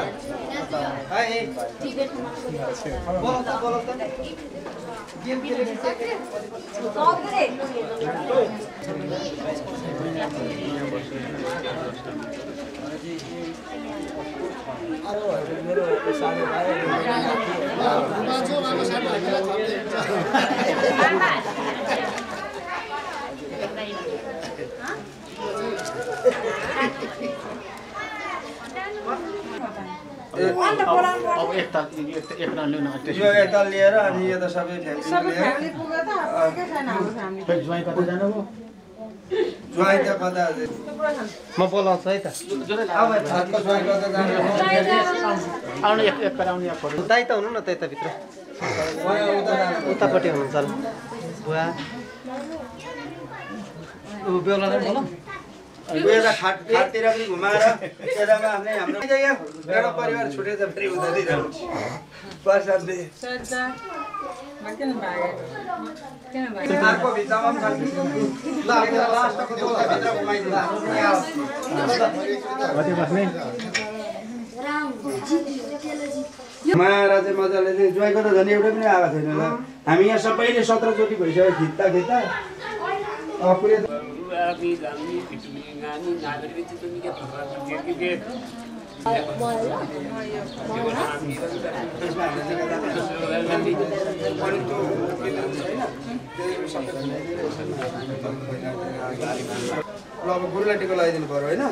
अब एक ताल यो एकताल लिएर अनि यो त सबै फ्यामिली ज्वाइँ कता जानुभयो ज्वाइँ त कता म बोलाउँछु है त हातको ज्वाइँ कता जानु आउनु एक पार आउनु यहाँ फोटो दाइ त हुनु न त यताभित्र उतापट्टि हुनुहुन्छ ल बुवा बेहुला नै बोल यता खाटतिर पनि घुमाएर यतामा आफ्नै हाम्रो एउटा परिवार छुटेर फेरि उता जानु प्रसादले अर्को भित्तामा पनि छ ल लास्टको भित्र मारा चाहिँ मजाले चाहिँ ज्वाइँको त झन् एउटा पनि आएको छैन हामी यहाँ सबैले 17 चोटि भइसक्यो खिच्दा पुरै ल अब गुरुलाई टिको लगाइदिनु पर्यो होइन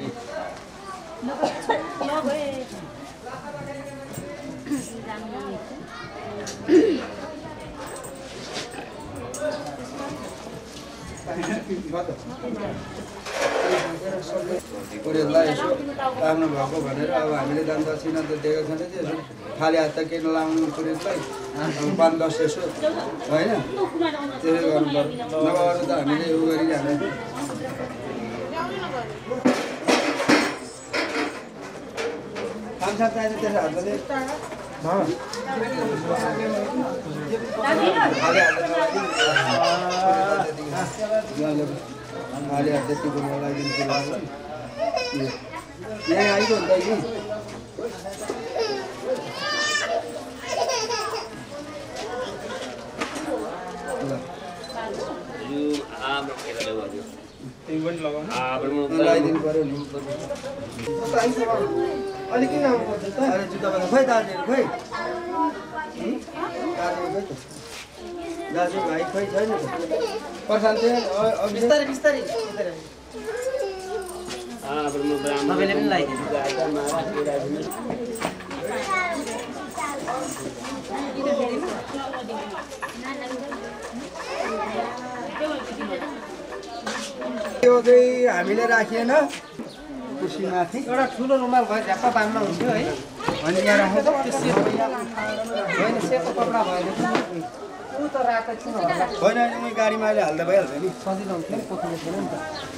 पुरेलाई यसो राम्रो भएको भनेर अब हामीले दान दक्षिणा त दिएको छैन त्यो खाली हात त किन लाउनु पुरेलाई अब 5-10 यसो होइन त्यसै गर्नु पर्यो नभए अरू त हामीले यो गरिहाल्छ खानसाथ चाहिन्छ त्यसो हातले खाली हात त्यतिको लगाइदिनु यहाँ आइगयो नि त लगाइदिनु पर्यो नि अलिक किन आउनुपर्छ त अरे जुत्ता बना खोइ दाजुहरू खोइ दाजुभाइ खोइ छैन त प्रशान्त बिस्तारै बिस्तारै तपाईँले पनि लगाइदिनु यो चाहिँ हामीले राखिएन कुर्सीमाथि एउटा ठुलो रुमाल भयो झ्याप्पा बाँध्न हुन्थ्यो है अनि यहाँ राख्नु होइन सेतो कपडा भयो ऊ त रातो किन होला होइन उही गाडीमा अहिले हाल्दा भइहाल्छ नि सजिलो हुन्थ्यो नि पोख्नु थिएन नि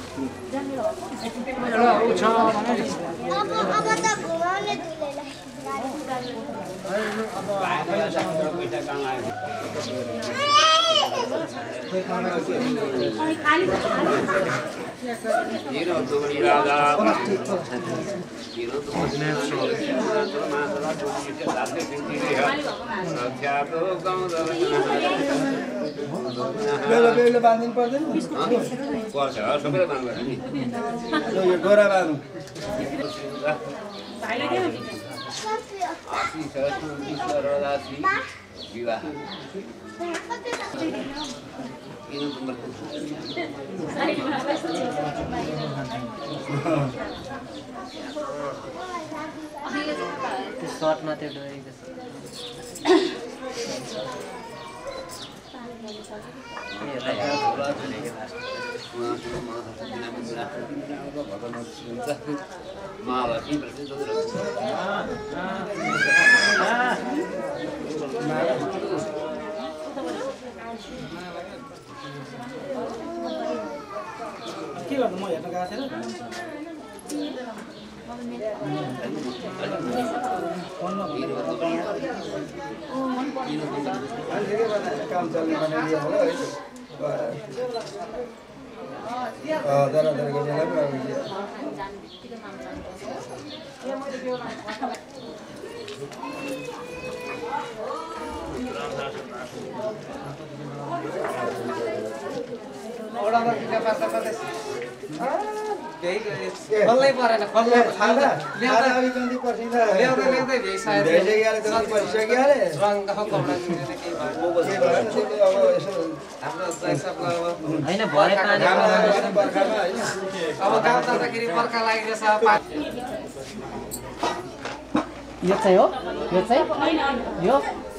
बेहुला बाँधिनु पर्दैन यो गोरा बाँध्नु सर्टमा त्यो डोरी महालक्ष्मी प्रसिद्ध के गर्नु म हेर्न गएको थिएन काम चल्ने बनाइदियो होला है जराको बेला पनि खल्लै परेन खल्लै खाँदा अघि कम्ती पर्सिन्छ ल्याउँदै ल्याउँदै भ्याइसक्यो भइसक्यो जति परिसक्यो अरे रङको कपडा किनेर केही भयो के भयो त्यसले अब यसो हाम्रो सबको अब होइन भरे पानी बर्खामा होइन अब गाउँ जाँदाखेरि बर्खा लागिरहेछ यो चाहिँ हो यो चाहिँ यो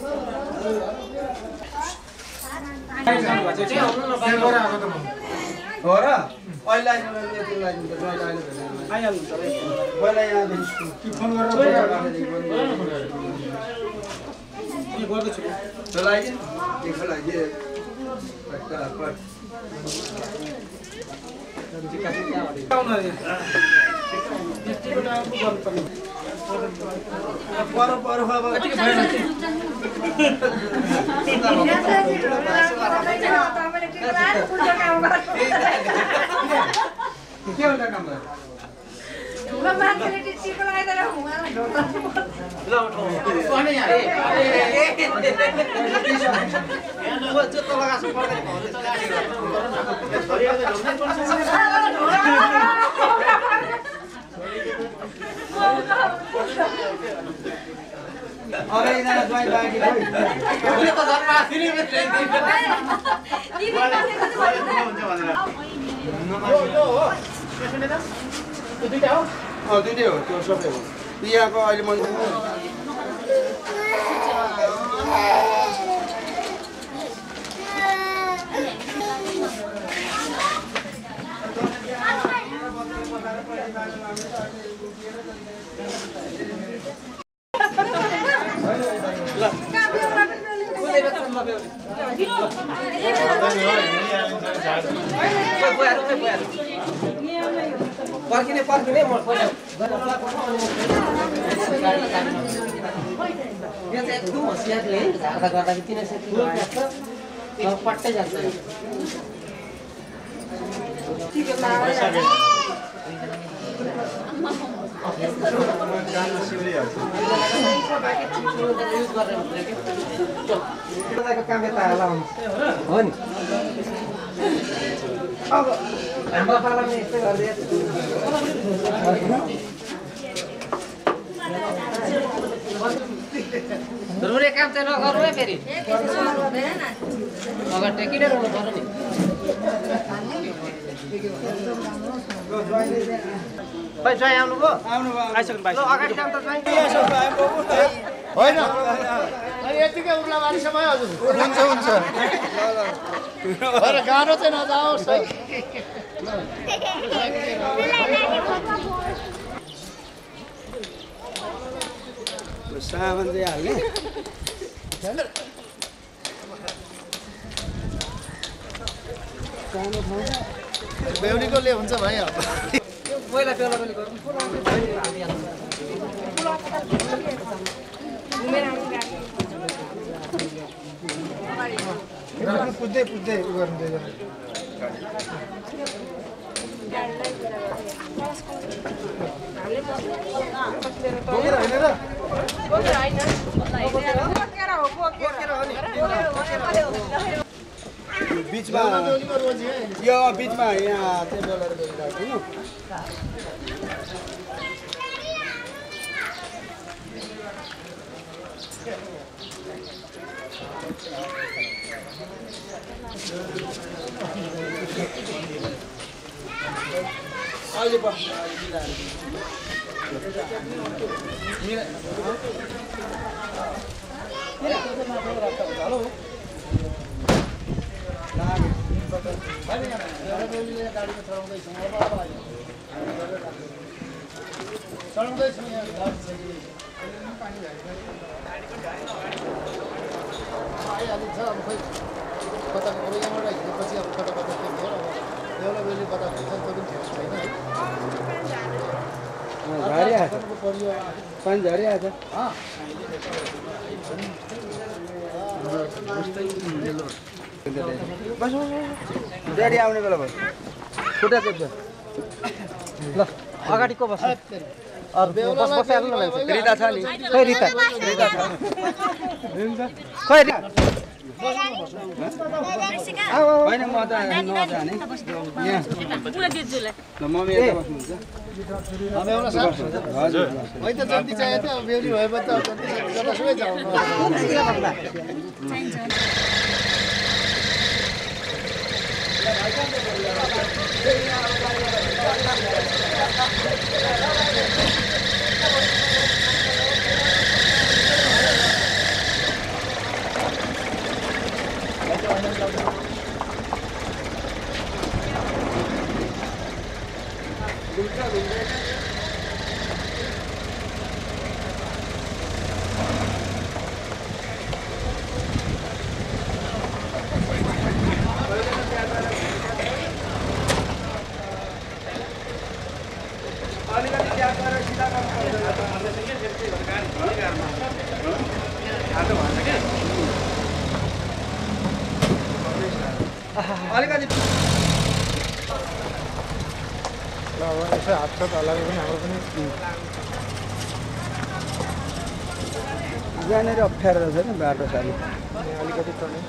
हो र अहिले यति लागिन्छ आइहाल्नु त पहिला यहाँदेखि फोन गरेर गर्दैछु चलाइए देखो लाइए के हुन्छ काम अरे एकजना ज्वाइँ बाँकी दुइटै हो त्यो सबै हो यहाँको अहिले मैले पर्खिने पर्खिने म पहिला यो चाहिँ एकदम होसियारले झार्दा गर्दाखेरि 3 सेकेन्ड लाग्छ पट्टै जान्छ काम यता होला हो नि अब हाम्रो पालामा यस्तै गर्दै रुने काम चाहिँ नगर्नु है फेरि अगाडि टेकिने रहनु पर्यो नि भाइ ज्वाइँ आउनुभयो आइसक्नु भाइ अगाडि काम त ज्वाइँ होइन यतिकै उर्ला बारी समय हजुर हुन्छ हुन्छ गाह्रो चाहिँ नजाओस् है सामान चाहिँ हाल्ने बेहुलीकोले हुन्छ भाइ अब पहिला बेला बेला गरौँ पुज्दै पुज्दै गर्नु बिचमा यो बिचमा यहाँ चाहिँ बोलेर बोलिरहेको अहिले हेलो गाडीमा चढाउँदैछौँ अब चढाउँदैछौँ यहाँ गाडी आइहालिन्छ अब खोइ कता अब यहाँबाट हिँडेपछि अब कता कता के भयो अब देउला बेली कता हुन्छ त्यो पनि थाहा छैन है पानी झरिहाल्छ बस गाडी आउने बेला भयो खुट्टा चेप्छ ल अगाडि को बस्छ रिता छ नि खै रिता छ खै होइन म त नजाने मम्मी यता बस्नुहुन्छ हजुर होइन त जति चाहिएको थियो अब बेहुली भएपछि त जतासुकै जाउँ अलिकति यसो हात छ हल्लाएको पनि हाम्रो पनि यहाँनिर अप्ठ्यारो रहेछ नि बाटो साली अलिकति टर्निङ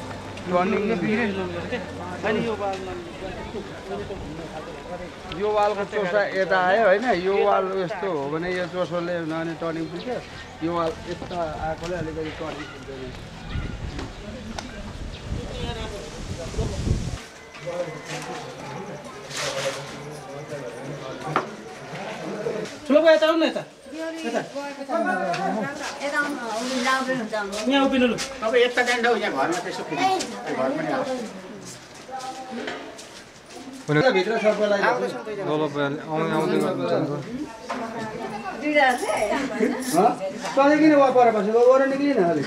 यो वालको चोसा यता आयो होइन यो वाल यस्तो हो भने यो चोसोले नआने टर्निङ पुग्छ यो वाल यता आएकोले अलिकति टर्निङ पुग्छ ठुलो भयो यता आउनु न यता यहाँ उभिनु लु तपाईँ यता जान्छ यहाँ घरमा त्यसो फेरि घर पनि भित्र सबैलाई किन पर बस्यो ओर निक्लिन अलिक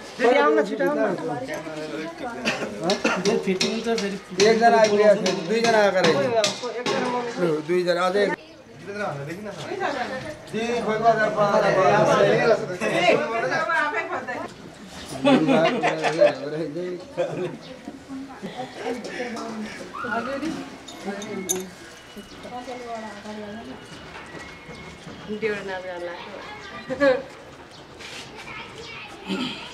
एकजना आइपुगेको छ दुईजना आएका रहेछ दुईजना अझै Dia nak